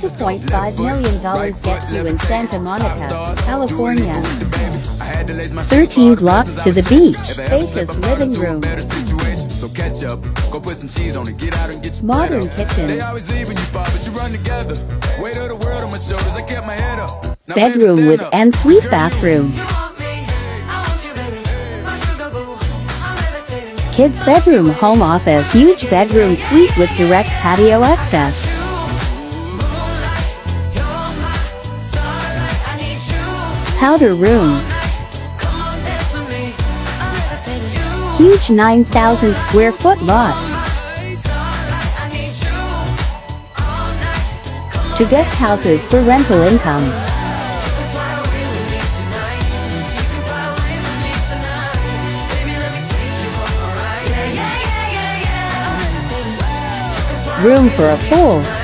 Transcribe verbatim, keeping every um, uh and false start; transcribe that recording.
two point five million dollars gets you in Santa Monica, California. thirteen blocks to the beach, spacious living room. Modern kitchen. Bedroom with ensuite bathroom. Kids bedroom, home office, huge bedroom suite with direct patio access. Powder room. Huge nine thousand square foot lot. To guest houses for rental income. Room for a pool.